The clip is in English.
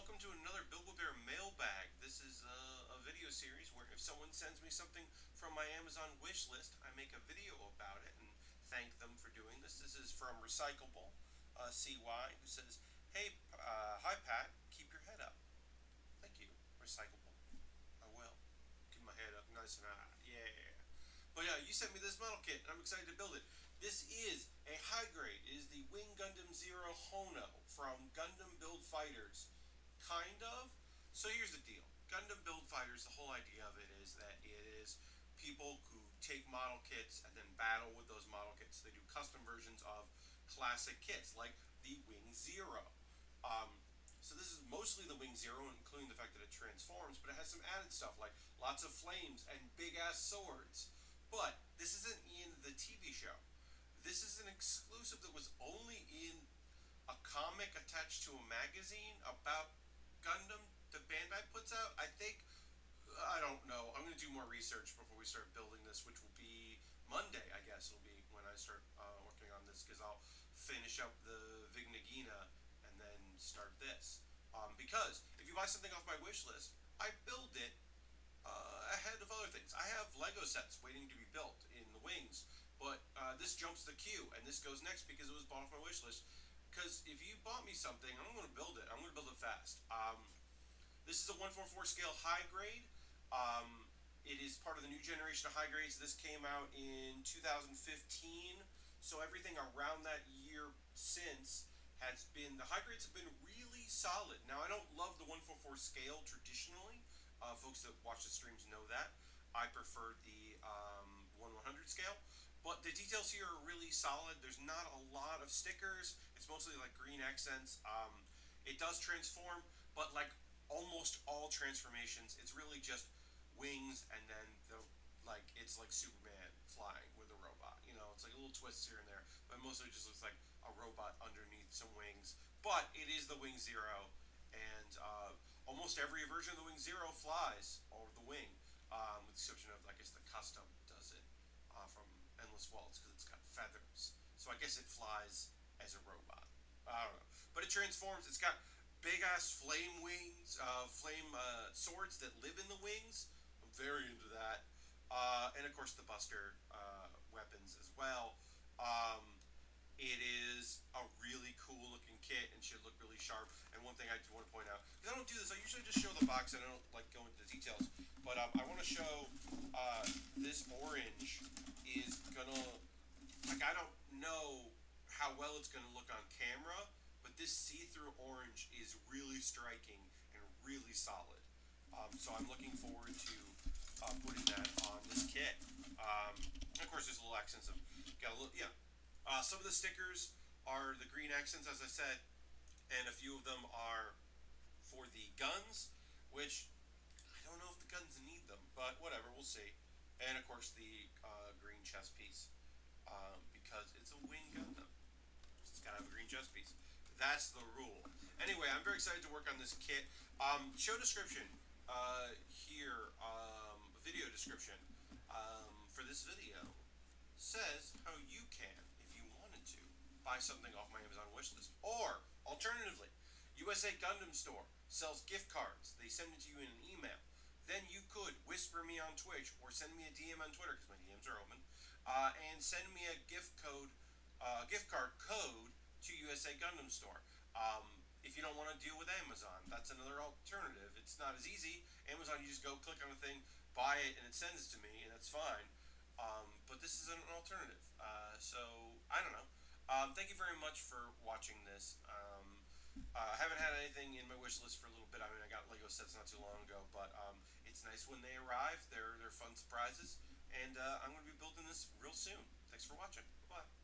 welcome to another Build-A-Bear mailbag. This is a video series where if someone sends me something from my Amazon wish list, I make a video about it and thank them for doing this. This is from Recyclable CY, who says, "Hey, hi Pat, keep your head up." Thank you, Recyclable. I will. Keep my head up nice and high. Yeah. But yeah, you sent me this model kit, and I'm excited to build it. This is a high grade. It is the Wing Gundam Zero Hono from Gundam Build Fighters. Kind of. So here's the deal. Gundam Build Fighters, the whole idea of it is that it is people who take model kits and then battle with those model kits. They do custom versions of classic kits, like the Wing Zero. Um, so this is mostly the Wing Zero, including the fact that it transforms, but it has some added stuff like lots of flames and big ass swords. But this isn't in the TV show. This is an exclusive that was only in a comic attached to a magazine about Gundam that Bandai puts out. I think, I don't know. I'm going to do more research before we start building this, which will be Monday, I guess. It'll be when I start working on this because I'll finish up the Vignagina and then start this. Because if you buy something off my wish list, I build it ahead of other things. I have Lego sets waiting to be built in the wings, but this jumps the queue, and this goes next because it was bought off my wish list. Because if you bought me something, I'm going to build it. I'm going to build it fast. This is a 144 scale high grade. It is part of the new generation of high grades. This came out in 2015, so everything around that year since has been, the high grades have been really solid. Now, I don't love the 144 scale traditionally. Folks that watch the streams know that. I prefer the 1/100 scale. But the details here are really solid. There's not a lot of stickers. It's mostly like green accents. It does transform, but like almost all transformations, it's really just wings and then it's like Superman flying with a robot. You know, it's like a little twists here and there, but mostly it just looks like a robot underneath some wings. But it is the Wing Zero, and almost every version of the Wing Zero flies over the wing, with the exception of, I guess, the custom does it from Endless Waltz because it's got feathers. So I guess it flies as a robot. I don't know. But it transforms. It's got big ass flame wings, flame swords that live in the wings. I'm very into that. And of course the Buster weapons as well. Um, it is a really cool looking kit and should look really sharp. And one thing I do want to point out, because I don't do this, I usually just show the box and I don't like go into the details. But I want to show this orange is gonna, like, I don't know how well it's gonna look on camera, but this see-through orange is really striking and really solid. So I'm looking forward to putting that on this kit. And of course, there's little accents of, got a little, yeah. Some of the stickers are the green accents, as I said, and a few of them are for the guns, which I don't know if the guns need them, but whatever, we'll see. And of course, the green chest piece, because it's a Wing Gundam. It's got to have a green chest piece. That's the rule. Anyway, I'm very excited to work on this kit. Show description here, video description for this video says how you can, if you wanted to, buy something off my Amazon wishlist. Or, alternatively, USA Gundam Store sells gift cards. They send it to you in an email. Then you could whisper me on Twitch or send me a DM on Twitter, because my DMs are open, and send me a gift card code to USA Gundam Store. If you don't want to deal with Amazon, that's another alternative. It's not as easy. Amazon, you just go click on a thing, buy it, and it sends it to me, and that's fine. But this is an alternative. So, I don't know. Thank you very much for watching this. I haven't had anything in my wish list for a little bit. I mean, I got Lego sets not too long ago, but it's nice when they arrive. They're fun surprises, and I'm going to be building this real soon. Thanks for watching. Bye.